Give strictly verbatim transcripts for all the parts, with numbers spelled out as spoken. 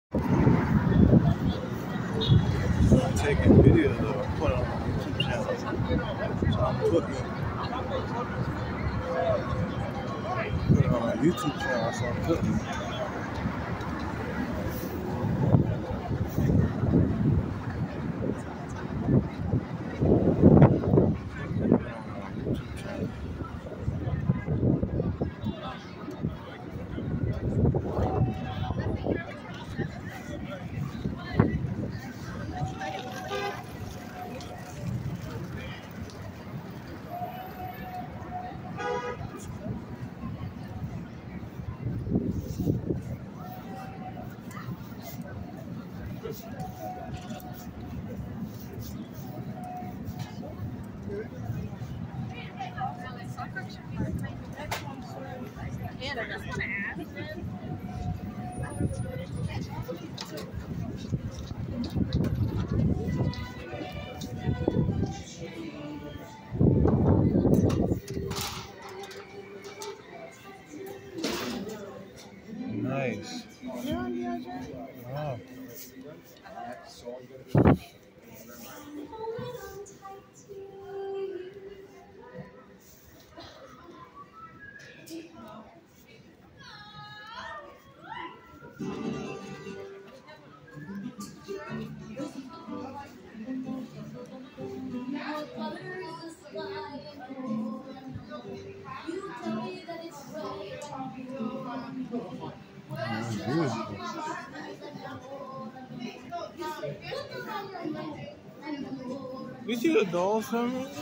I'm taking videos of it, put it on my YouTube channel. So I'm putting it, put it on my YouTube channel, so I'm putting it. Nice. Wow. That's beautiful. You see the dolls from it?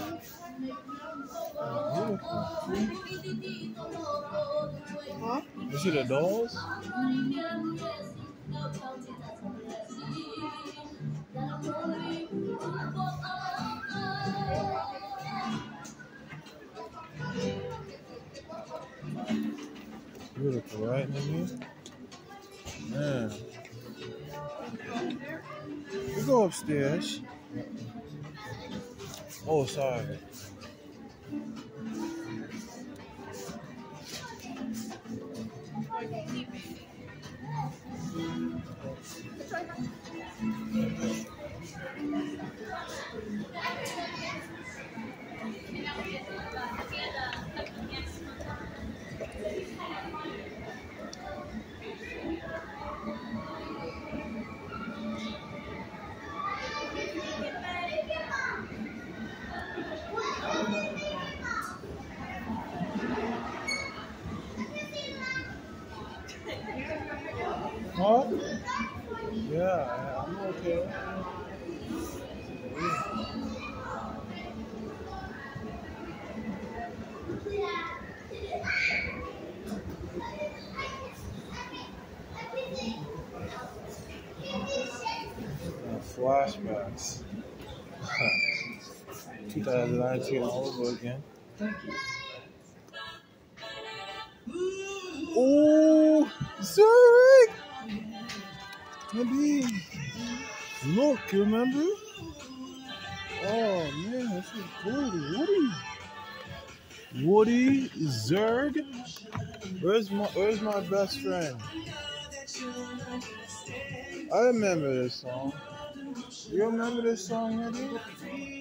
Beautiful. Huh? You see the dolls? Beautiful, right, Nigga? Man. We go upstairs. Oh, sorry. Huh? Yeah, I'm okay. Uh, flashbacks. twenty nineteen all over again. Oh, Zurich! Maybe. Look, you remember? Oh man, this is cool. Woody. Woody, Zurg. Where's my Where's my best friend? I remember this song. You remember this song, Eddie?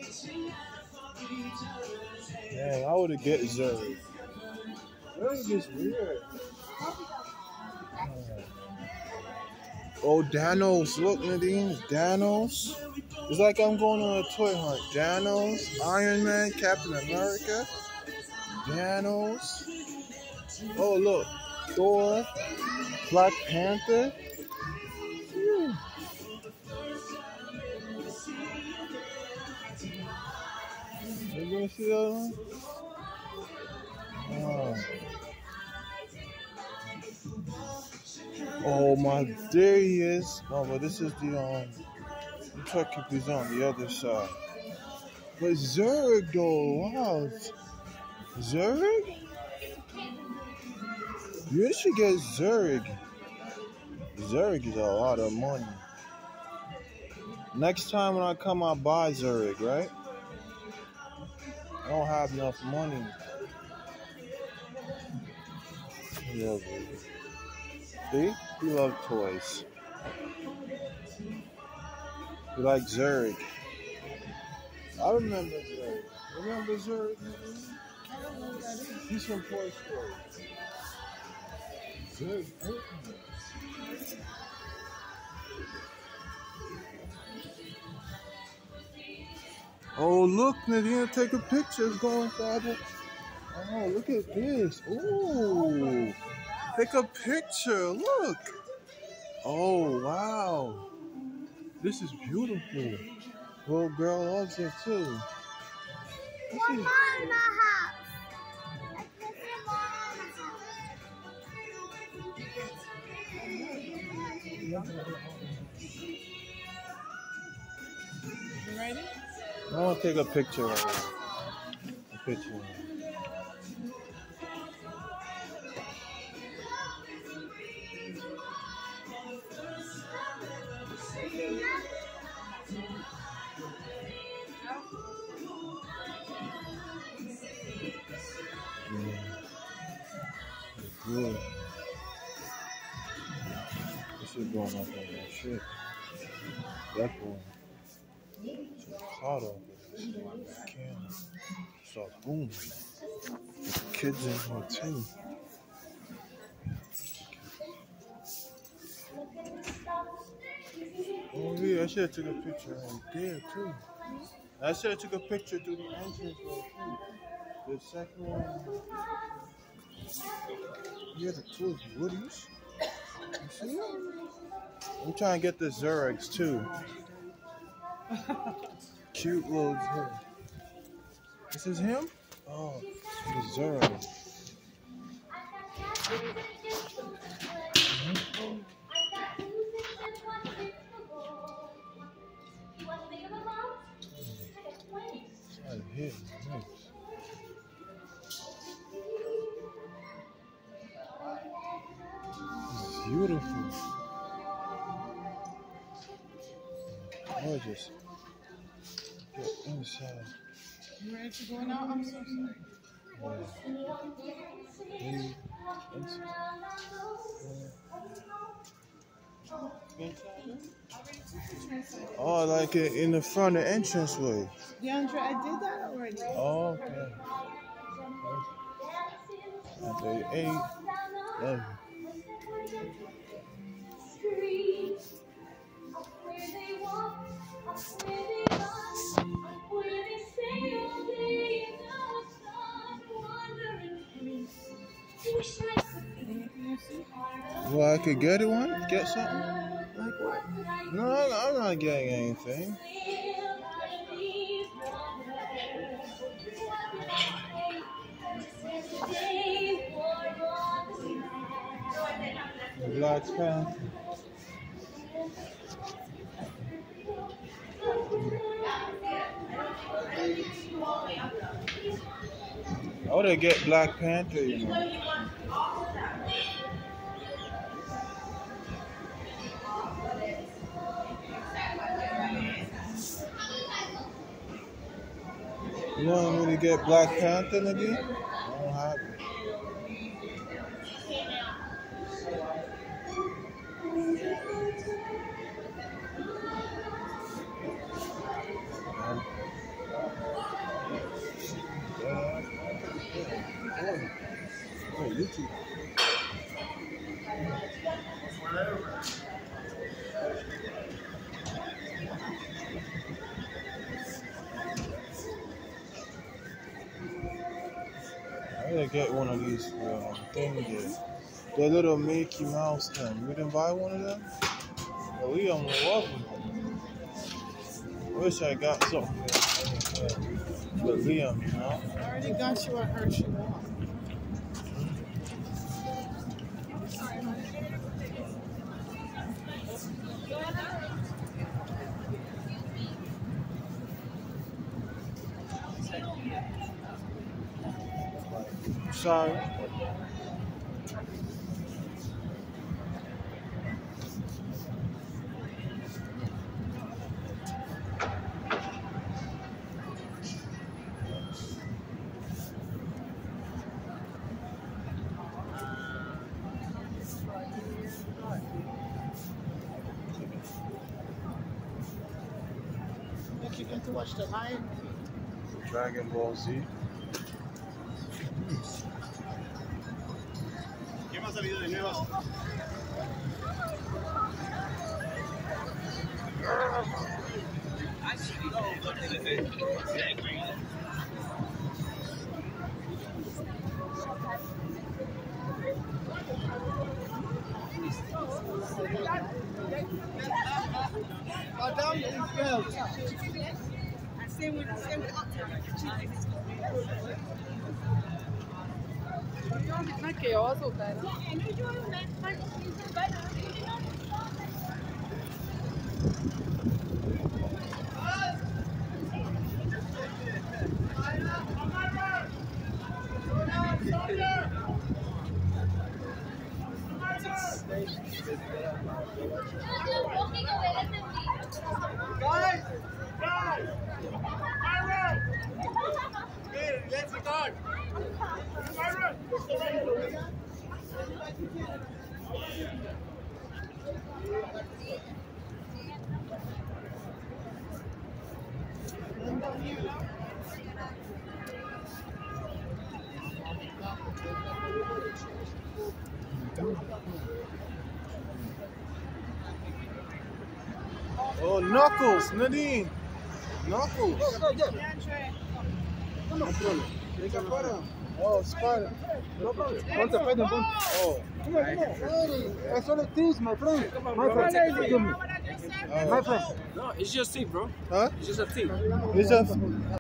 Man, I would have get Zurg. Zurg is weird. Oh, Danos. Look, Nadine. Danos. It's like I'm going on a toy hunt. Danos, Iron Man, Captain America. Danos. Oh, look. Thor. Black Panther. Phew. You gonna see that one? Oh. Oh my, there he is. No, but this is the um the truck is on the other side. But Zurg though, wow. Zurg? You should get Zurg. Zurg is a lot of money. Next time when I come, I'll buy Zurg, right? I don't have enough money. Yeah, baby. See? We love toys. You like Zurich? I remember Zurich. Remember Zurich? I don't know what that is. He's from Toy Story. Zurich. Oh, look, Nadine, take a picture. It's going father. Oh, look at this. Ooh. Take a picture. Look. Oh, wow. This is beautiful. Little girl loves it too. This One is... more in the house. Let's get more in the house. You ready? I want to take a picture of it. A picture. Yeah. This is going up on that shit. That boy. So caught up with this one camera. So boom. Kids in here too. Oh yeah, I should have took a picture right there too. I should have took a picture through the entrance right too. The second one. Yeah, the two of Woodies. You see them? I'm trying to get the Zurichs too. Cute little Zurich. This is him? Oh, the Zurich. Mm-hmm. I hit nice. It's beautiful. Gorgeous. Get inside. You ready to go now? I'm so sorry. Yeah. Inside. Yeah. Oh, like it in the front of the entranceway. DeAndre, I did that already. Oh, okay. Okay, eight. Love you. Well, I could get it one? Get something? Like what? No, I'm not getting anything. Black Panther. I would have get Black Panther, you know. You want me to get Black Panther again? I don't have it. Oh, YouTube. I gotta get one of these um, things. The little Mickey Mouse thing. We didn't buy one of them? Well, we don't love them. I wish I got something for Liam, you know? I already got you a Hershey Walk. Sorry. Did you get to watch the Lion? Dragon Ball Z. ¿Quién ha salido de nuevas? कितना chaos होता है ना Guys! Guys! Myron! Hey, let's start! Myron! Oh, Knuckles, Nadine. Knuckles. Oh, Spider. What's a friend? Oh, I saw the things, my friend. My friend. My friend. No, it's just a tip, bro. huh? It's just a tip. It's just